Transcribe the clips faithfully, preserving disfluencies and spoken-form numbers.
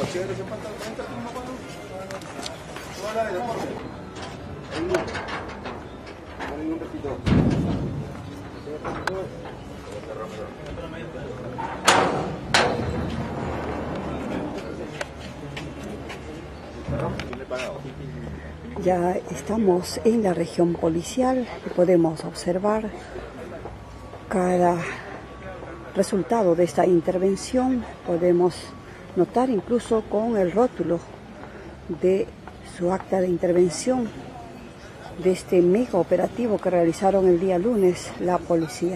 Ya estamos en la región policial y podemos observar cada resultado de esta intervención. Podemos notar incluso con el rótulo de su acta de intervención de este mega operativo que realizaron el día lunes la policía.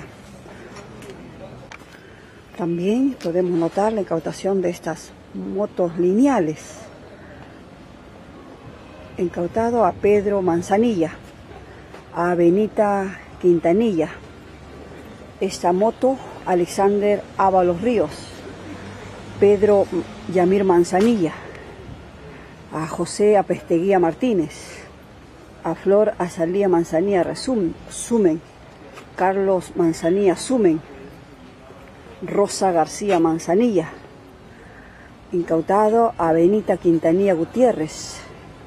También podemos notar la incautación de estas motos lineales. Incautado a Pedro Manzanilla, a Benita Quintanilla, esta moto Alexander Ábalos Ríos, Pedro Yamir Manzanilla, a José Apesteguía Martínez, a Flor Azalía Manzanilla Sumen, Carlos Manzanilla Sumen, Rosa García Manzanilla. Incautado a Benita Quintanilla Gutiérrez.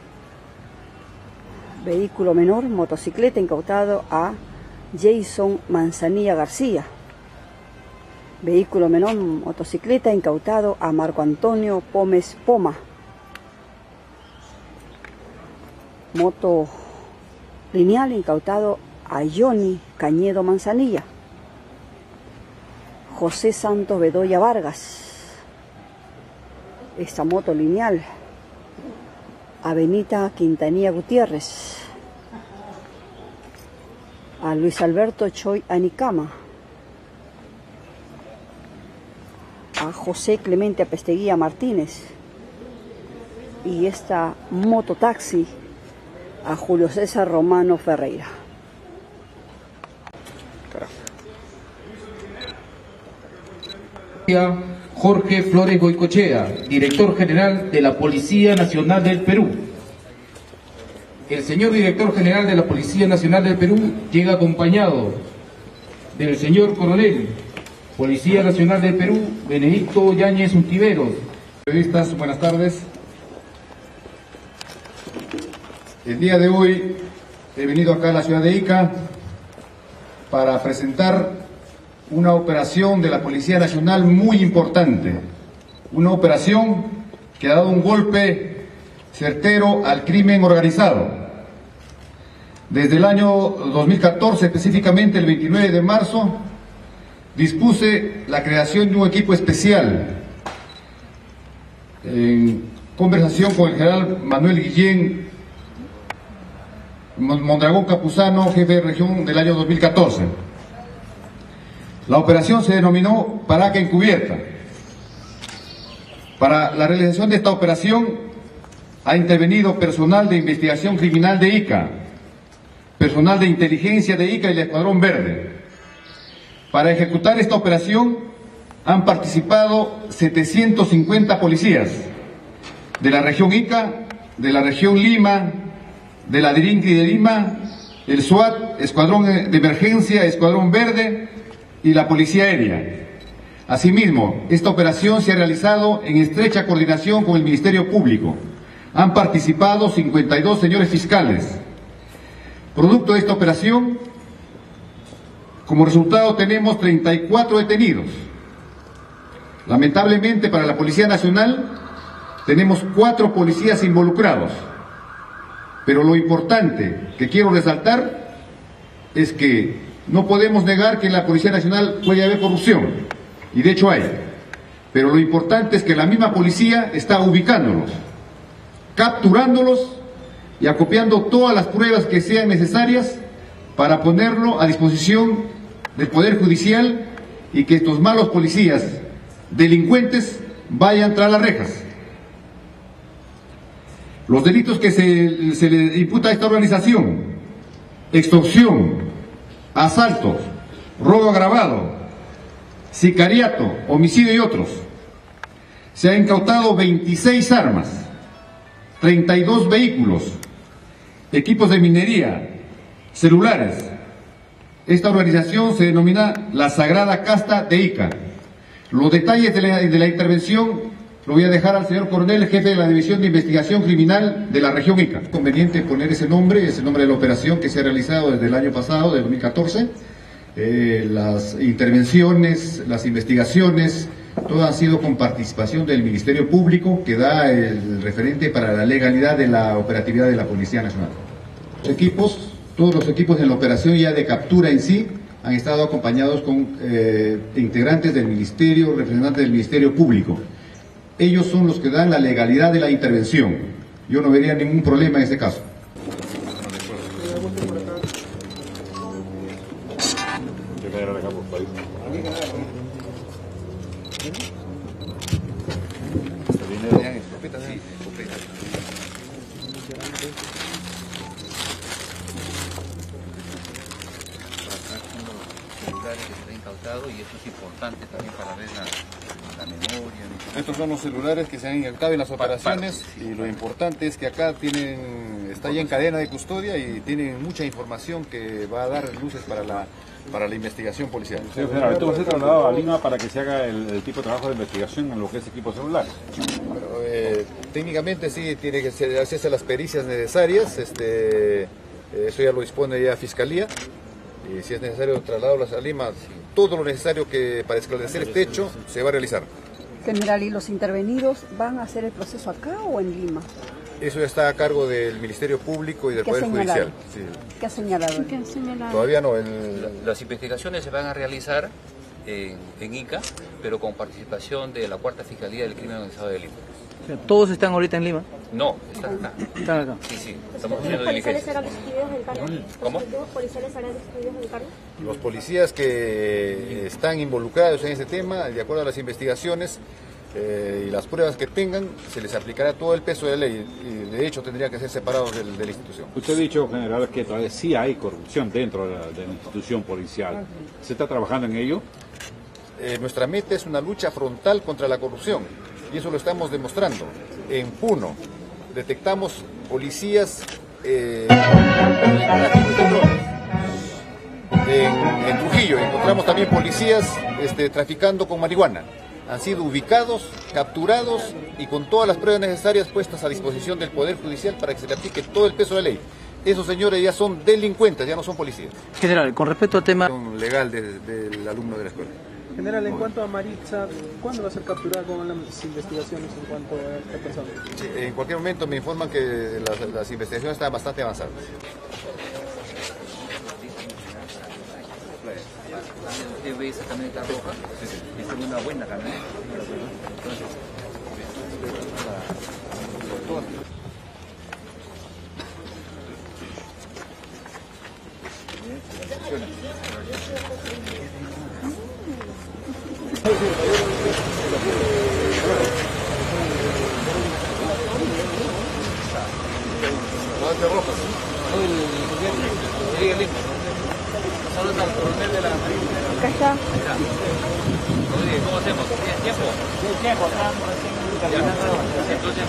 Vehículo menor, motocicleta, incautado a Jason Manzanilla García. Vehículo menor, motocicleta, incautado a Marco Antonio Pómez Poma. Moto lineal, incautado a Johnny Cañedo Manzanilla. José Santos Bedoya Vargas. Esta moto lineal a Benita Quintanilla Gutiérrez, a Luis Alberto Choy Anicama, a José Clemente Apesteguía Martínez, y esta mototaxi a Julio César Romano Ferreira. Jorge Flores Goicochea, director general de la Policía Nacional del Perú. El señor director general de la Policía Nacional del Perú llega acompañado del señor coronel, Policía Nacional del Perú, Benedicto Yáñez Untiveros. Periodistas, buenas tardes. El día de hoy he venido acá a la ciudad de Ica para presentar una operación de la Policía Nacional muy importante, una operación que ha dado un golpe certero al crimen organizado. Desde el año dos mil catorce, específicamente el veintinueve de marzo, dispuse la creación de un equipo especial en conversación con el general Manuel Guillén Mondragón Capuzano, jefe de región del año dos mil catorce. La operación se denominó Paraca Encubierta. Para la realización de esta operación ha intervenido personal de investigación criminal de Ica, personal de inteligencia de Ica y el Escuadrón Verde. Para ejecutar esta operación han participado setecientos cincuenta policías de la región Ica, de la región Lima, de la DIRINCRI de Lima, el SWAT, Escuadrón de Emergencia, Escuadrón Verde y la Policía Aérea. Asimismo, esta operación se ha realizado en estrecha coordinación con el Ministerio Público. Han participado cincuenta y dos señores fiscales. Producto de esta operación, como resultado tenemos treinta y cuatro detenidos. Lamentablemente para la Policía Nacional tenemos cuatro policías involucrados. Pero lo importante que quiero resaltar es que no podemos negar que en la Policía Nacional puede haber corrupción, y de hecho hay. Pero lo importante es que la misma policía está ubicándolos, capturándolos y acopiando todas las pruebas que sean necesarias para ponerlo a disposición del Poder Judicial y que estos malos policías, delincuentes, vayan tras las rejas. Los delitos que se, se le imputa a esta organización: extorsión, asaltos, robo agravado, sicariato, homicidio y otros. Se han incautado veintiséis armas, treinta y dos vehículos, equipos de minería, celulares. Esta organización se denomina la Sagrada Casta de Ica. Los detalles de la, de la intervención lo voy a dejar al señor coronel, jefe de la División de Investigación Criminal de la región Ica. Es conveniente poner ese nombre, es el nombre de la operación que se ha realizado desde el año pasado, del dos mil catorce. Eh, las intervenciones, las investigaciones, todas han sido con participación del Ministerio Público, que da el referente para la legalidad de la operatividad de la Policía Nacional. Los equipos, todos los equipos en la operación ya de captura en sí, han estado acompañados con eh, integrantes del Ministerio, representantes del Ministerio Público. Ellos son los que dan la legalidad de la intervención. Yo no vería ningún problema en este caso. Que se ha incautado, y eso es importante también para ver la, la memoria. Estos son los celulares que se han incautado en las operaciones, y lo importante es que acá tienen, está ya en cadena de custodia y tienen mucha información que va a dar luces para la, para la investigación policial. Señor general, esto va a ser trasladado a Lima para que se haga el, el tipo de trabajo de investigación en lo que es equipos celulares. Bueno, eh, técnicamente sí tiene que ser, hacerse las pericias necesarias, este, eso ya lo dispone ya Fiscalía. Y si es necesario trasladarlas a Lima, todo lo necesario que para esclarecer este hecho se va a realizar. General, ¿y los intervenidos van a hacer el proceso acá o en Lima? Eso ya está a cargo del Ministerio Público y del Poder Judicial. Sí. ¿Qué ha señalado? ¿Qué ha señalado? Todavía no. En... Las investigaciones se van a realizar en, en Ica, pero con participación de la Cuarta Fiscalía del Crimen Organizado de Lima. ¿Todos están ahorita en Lima? No, están acá. Están acá. Sí, sí, estamos haciendo ¿Los policiales diligencia. serán destituidos del cargo? ¿Cómo? ¿Los policiales serán destituidos del cargo? Los policías que están involucrados en ese tema, de acuerdo a las investigaciones eh, y las pruebas que tengan, se les aplicará todo el peso de la ley y de hecho tendría que ser separados de, de la institución. Usted ha dicho, general, que todavía sí hay corrupción dentro de la, de la institución policial. ¿Se está trabajando en ello? Eh, nuestra meta es una lucha frontal contra la corrupción y eso lo estamos demostrando. En Puno detectamos policías eh, en, en Trujillo encontramos también policías este, traficando con marihuana. Han sido ubicados, capturados y con todas las pruebas necesarias puestas a disposición del Poder Judicial para que se le aplique todo el peso de la ley. Esos señores ya son delincuentes, ya no son policías. General, con respecto al tema Legal de, de, del alumno de la escuela. General, en cuanto a Maritza, ¿cuándo va a ser capturada con las investigaciones en cuanto a esta persona? Sí, en cualquier momento me informan que las, las investigaciones están bastante avanzadas. Usted ve esa camioneta roja, esta es una buena camioneta. Entonces, Acá está. ¿cómo hacemos? ¿Tienes tiempo? Sí, tiempo. Entonces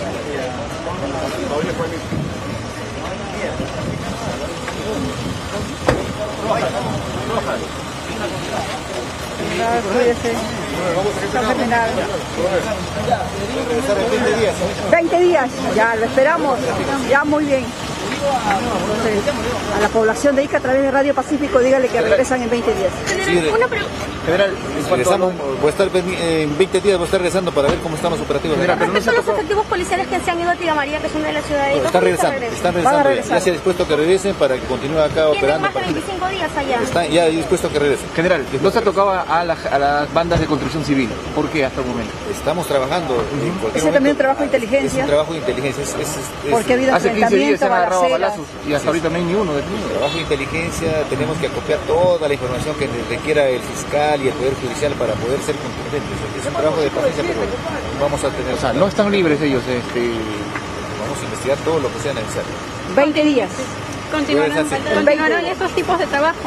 veinte días, ya lo esperamos, ya muy bien. Entonces, a la población de Ica a través de Radio Pacífico, dígale que regresan en veinte días. Sí, de, general, regresamos, voy a estar en veinte días, voy a estar regresando para ver cómo están los operativos. General, pero no son los efectivos policiales que se han ido a Tía María, que son de la ciudad de Ica. Están regresando, están regresando ya, ya se ha dispuesto a que regresen para que continúe acá Tienen operando. más de veinticinco días allá. Están ya dispuestos a que regresen. General, no se ha tocado a, la, a las bandas de construcción civil. ¿Por qué hasta el momento? Estamos trabajando. En cualquier Ese también es momento, trabajo de inteligencia. Es un trabajo de inteligencia. Es, es, es, Porque ha habido hace quince días se han agarrado a balaceras. balazos y hasta ahorita no hay ni uno de es trabajo de inteligencia. Tenemos que acopiar toda la información que requiera el fiscal y el Poder Judicial para poder ser contundentes. Es un trabajo de paciencia, pero vamos a tener. O sea, no están libres ellos. Este... Vamos a investigar todo lo que sea necesario. veinte días. Continuarán, continuarán estos tipos de trabajo.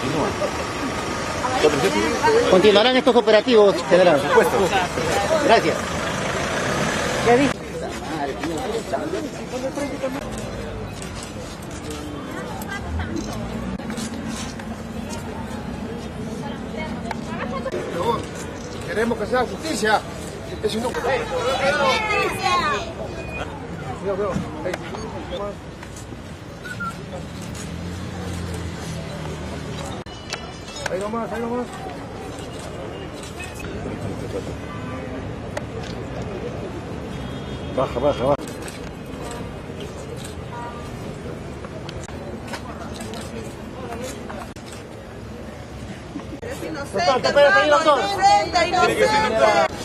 Continuarán estos operativos, general. Por supuesto. Gracias. Ya dije. Queremos que sea justicia. Ahí nomás, ahí nomás. Baja, baja, baja. Doctor, ¿qué puede pedir, doctor? Inocente, inocente.